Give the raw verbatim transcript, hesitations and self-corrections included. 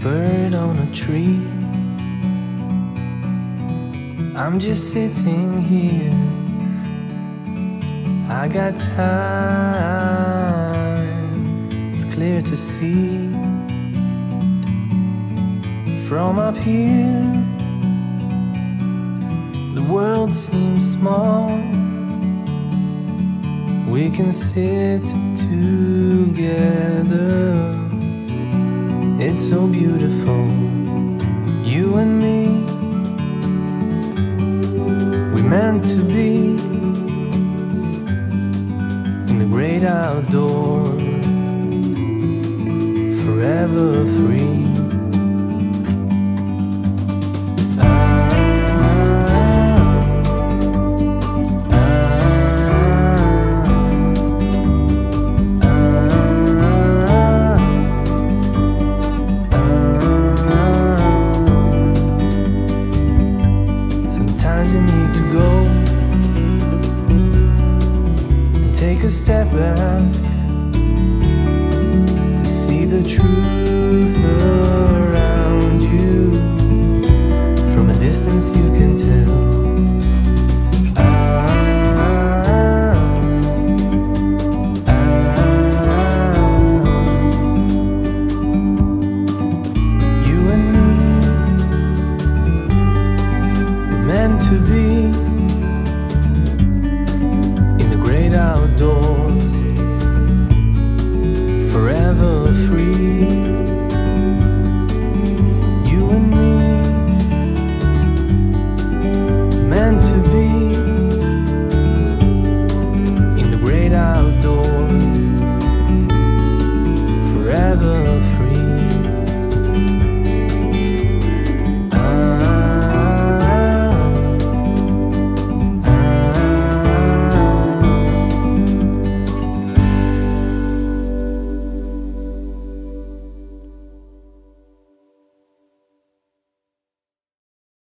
bird on a tree. I'm just sitting here, I got time, it's clear to see. From up here, the world seems small. We can sit together, it's so beautiful, you and me. We meant to be in the great outdoors, forever free. Sometimes you need to go and take a step back